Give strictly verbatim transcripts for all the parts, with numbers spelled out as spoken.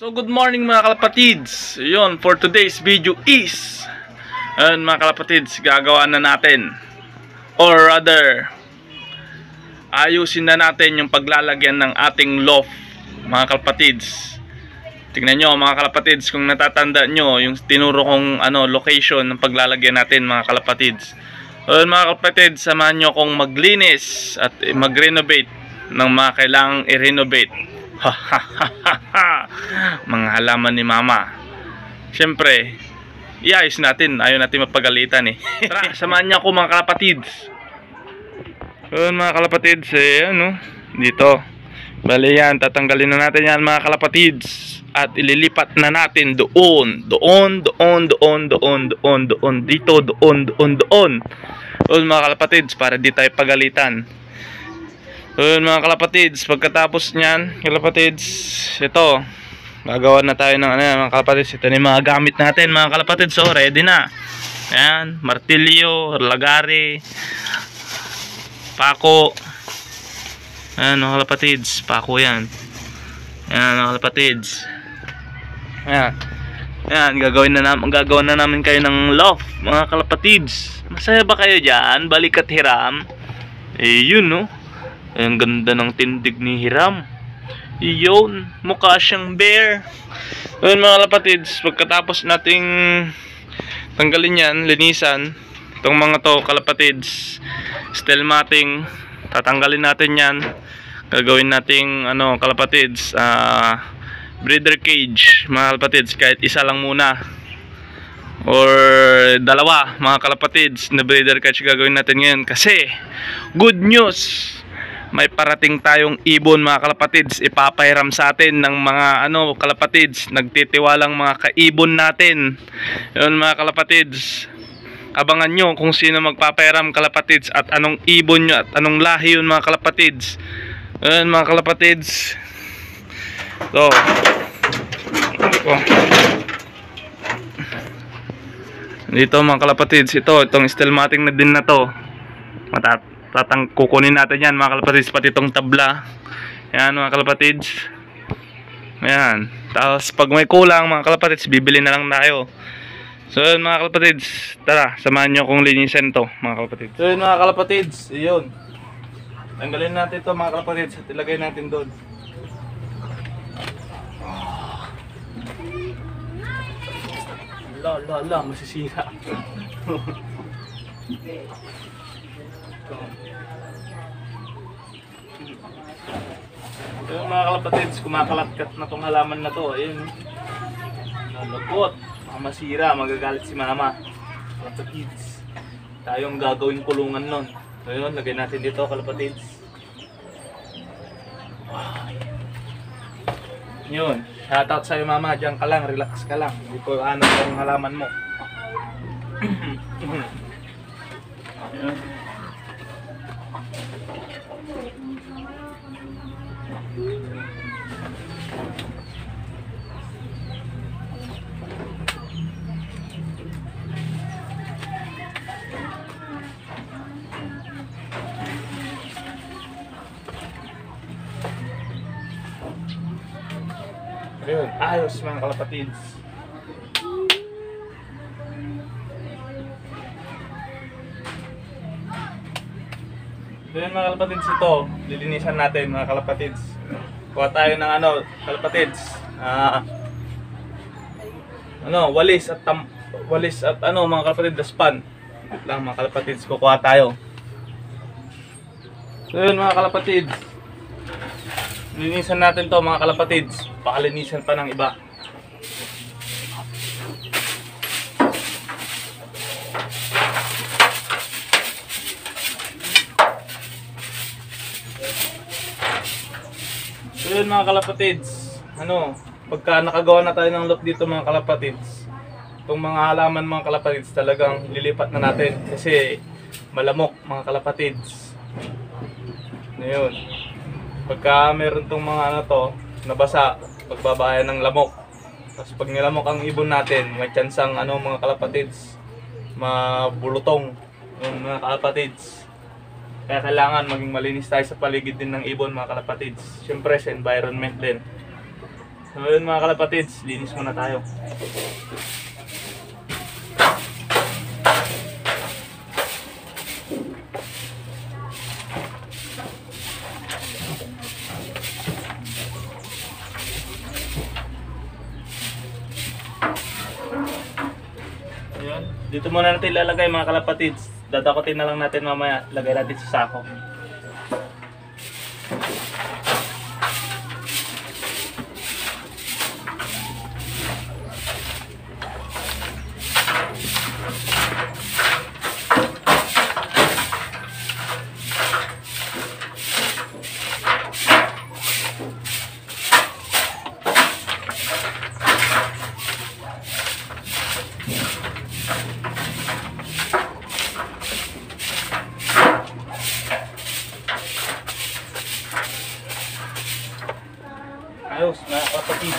So good morning mga kalapatids. Yun, for today's video is ayun mga kalapatids, gagawa na natin, or rather ayusin na natin yung paglalagyan ng ating loft mga kalapatids. Tingnan nyo mga kalapatids, kung natatanda nyo yung tinuro kong ano, location ng paglalagyan natin mga kalapatids. Ayun mga kalapatids, samahan nyo kong maglinis at mag-renovate ng mga kailangang i-renovate. Mga halaman ni mama. Siyempre, iayos natin. Ayaw natin mapagalitan eh. Tara, samahan niya ako mga kalapatids. Ayun mga kalapatids, eh, ano, dito. Bale yan, tatanggalin na natin yan mga kalapatids. At ililipat na natin doon. Doon, doon, doon, doon, doon, doon. Dito, doon, doon, doon. Ayun mga kalapatids, para di tayo pagalitan. Ayun mga kalapatids, pagkatapos nyan, kalapatids, ito, gagawa na tayo ng ano mga kalapatids. Ito na yung mga gamit natin mga kalapatids. So ready na. Ayan, martilyo, lagari, pako. Ayan mga kalapatids, pako yan. Ayan mga kalapatids. Ayan, ayan, gagawin na namin, gagawin na namin kayo ng loft mga kalapatids. Masaya ba kayo dyan? Balik at hiram. Eh yun no. Ang ganda ng tindig ni Hiram. Iyon, mukha siyang bear. Ayun mga kalapatids, pagkatapos nating tanggalin yan, linisan itong mga to kalapatids, steel matting, tatanggalin natin yan. Gagawin nating ano kalapatids, uh, breeder cage mga kalapatids, kahit isa lang muna or dalawa mga kalapatids na breeder cage gagawin natin ngayon. Kasi good news, may parating tayong ibon mga kalapatids, ipapahiram sa atin ng mga ano kalapatids, nagtitiwalang mga kaibon natin. Yun mga kalapatids, abangan nyo kung sino magpapahiram kalapatids at anong ibon nyo at anong lahi yun mga kalapatids. Yun mga kalapatids. So dito mga kalapatids, ito, itong steel matting na din na to, matat tatang kukunin natin yan mga kalapatids, pati itong tabla. Yan mga kalapatids. Ayan, tapos pag may kulang mga kalapatids, bibili na lang tayo. So yun mga kalapatids, tara, samahan nyo kung linisin to mga kalapatids. So yun mga kalapatids, yun, tanggalin natin to mga kalapatids at ilagay natin doon. La la la, masisira. Yung mga kalapatids, kumakalatkat na tong halaman na to. Ayun, nalagot, masira, magagalit si mama. Kalapatids, tayong gagawin kulungan nun. So yun, lagay natin dito kalapatids. Yun, shoutout sa'yo mama, dyan ka lang, relax ka lang, hindi ko ano yung halaman mo. Yun. Ayun, ayos mga kalapatids. Ayun mga kalapatids, ito lilinisan natin mga kalapatids. Kuha tayo ng ano kalapatids, ah, ano, walis at tam, walis at ano mga kalapatids, daspan lang mga kalapatids, kukuha tayo. So yun mga kalapatids, linisan natin to mga kalapatids, pakalinisan pa ng iba. So yun mga kalapatids, ano, pagka nakagawa na tayo ng loft dito mga kalapatids, itong mga halaman mga kalapatids talagang lilipat na natin kasi malamok mga kalapatids. Ngayon, pagka meron tong mga ano to, nabasa, pagbabayan ng lamok. Tapos pag nilamok ang ibon natin, may tsansang ano mga kalapatids, mabulutong yung mga kalapatids. Kaya kailangan maging malinis tayo sa paligid din ng ibon mga kalapatids. Siyempre sa environment din. So yun mga kalapatids, linis muna tayo. Ayan. Dito muna natin ilalagay mga kalapatids. Dadakotin na lang natin mamaya. Lagay natin sa sako. Ayos, mga kalapatids.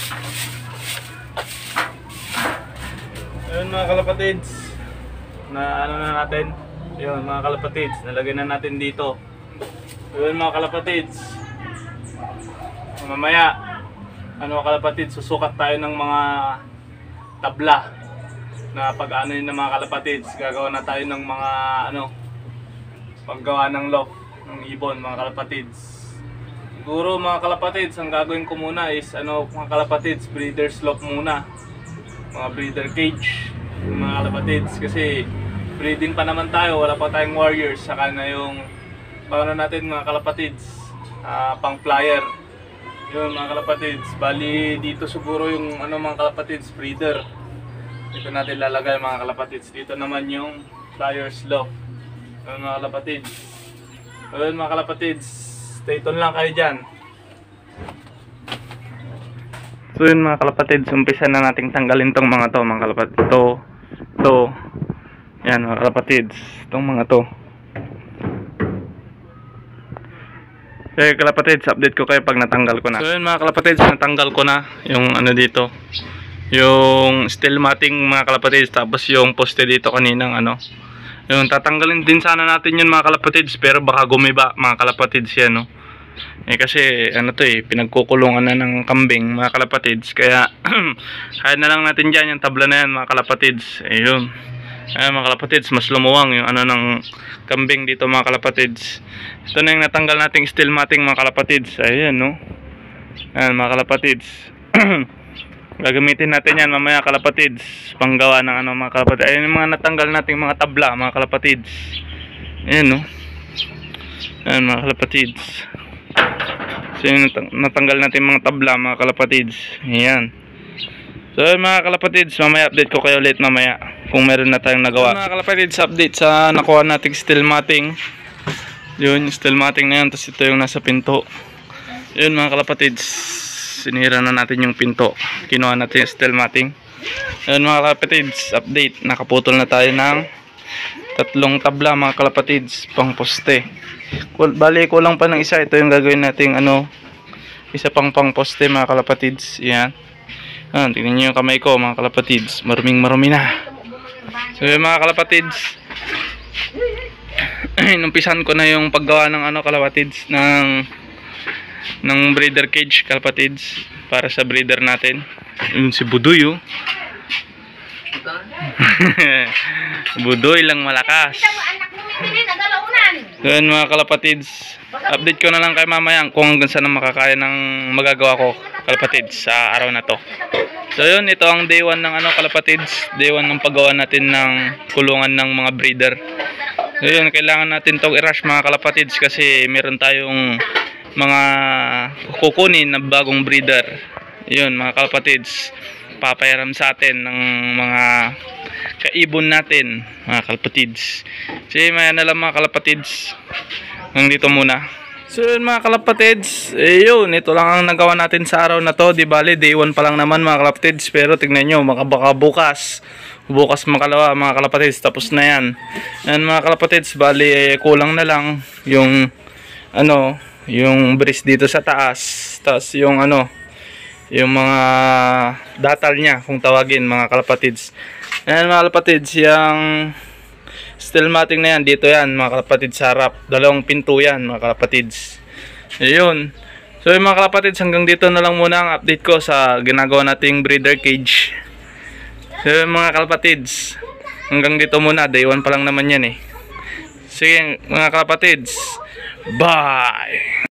Ayun mga kalapatids. Na ano na natin. Ayun mga kalapatids. Nalagay na natin dito. Ayun mga kalapatids. Mamaya, ano kalapatids, susukat tayo ng mga tabla. Na pag ano yun ng mga kalapatids. Gagawa na tayo ng mga ano, paggawa ng loft ng ibon mga kalapatids. Siguro mga kalapatids, ang gagawin ko muna is ano mga kalapatids, breeder's loft muna. Mga breeder cage mga kalapatids, kasi breeding pa naman tayo, wala pa tayong warriors. Saka na yung paano natin mga kalapatids, uh, pang flyer. Yun mga kalapatids, bali dito siguro yung ano mga kalapatids, breeder. Dito natin lalagay mga kalapatids. Dito naman yung flyer's loft. Yun mga kalapatids. Yun mga kalapatids, stay tuned lang kayo dyan. So yun mga kalapatids, umpisa na nating tanggalin tong mga to mga kalapatids. Ito, ito, yan mga kalapatids, itong mga to. So yun kalapatids, update ko kayo pag natanggal ko na. So yun mga kalapatids, natanggal ko na yung ano dito, yung steel matting mga kalapatids, tapos yung poste dito kaninang ano. Yung tatanggalin din sana natin yun mga kalapatids, pero baka gumiba mga kalapatids yan, no? Eh kasi ano to eh, pinagkukulungan na ng kambing mga kalapatids, kaya kaya na lang natin dyan yung tabla na yan mga kalapatids. Ayun, ayun mga kalapatids, mas lumuwang yung ano ng kambing dito mga kalapatids. Ito na yung natanggal nating steel matting mga kalapatids. Ayun, no? Ayun mga kalapatids. Gagamitin natin yan mamaya kalapatids, panggawa ng ano mga kalapatids. Ayun yung mga natanggal nating mga tabla mga kalapatids. Ayun, no? Ayun mga kalapatids. So yun, natanggal natin mga tabla mga kalapatids. Ayan. So yun mga kalapatids, mamaya update ko kayo ulit mamaya kung meron na tayong nagawa. So, mga kalapatids, update sa nakuha nating steel matting. Yun, steel matting na yan. Tapos ito yung nasa pinto. Yun mga kalapatids, sinira na natin yung pinto. Kinuha natin yung steel matting. Yun mga kalapatids, update. Nakaputol na tayo ng tatlong tabla mga kalapatids, pang poste. Bali ko lang pa ng isa. Ito yung gagawin nating ano, isa pang pang poste mga kalapatids. Yan. Ayan, tingnan nyo yung kamay ko mga kalapatids, maruming marumi na. So yung mga kalapatids, inumpisan ko na yung paggawa ng ano kalapatids, ng ng breeder cage kalapatids para sa breeder natin. Yun si Budoy, oh. Budoy lang malakas. So yun mga kalapatids, update ko na lang kay mamaya kung hanggang saan makakaya ng magagawa ko kalapatids sa araw na to. So yun, ito ang day one ng ano kalapatids, day one ng paggawa natin ng kulungan ng mga breeder. So yun, kailangan natin tong i-rush mga kalapatids kasi meron tayong mga kukunin na bagong breeder. Yun mga kalapatids, papayaram sa atin ng mga kaibon natin mga kalapatids. Kasi maya na lang mga kalapatids, hanggang dito muna. So yun mga kalapatids, eh yun, ito lang ang nagawa natin sa araw na to. Di bali, day one pa lang naman mga kalapatids, pero tignan nyo, baka bukas bukas makalawa mga kalapatids, tapos na yan. Yan mga kalapatids, bali eh, kulang na lang yung ano, yung brace dito sa taas, tapos yung ano, yung mga datal nya kung tawagin mga kalapatids. Yan mga kalapatids, yung steel matting na yan, dito yan mga kalapatids sa harap, dalawang pinto yan mga kalapatids. Ayun. So So yung mga kalapatids, hanggang dito na lang muna ang update ko sa ginagawa nating breeder cage. So yung mga kalapatids, hanggang dito muna, day one pa lang naman yan eh. Sige mga kalapatids, bye!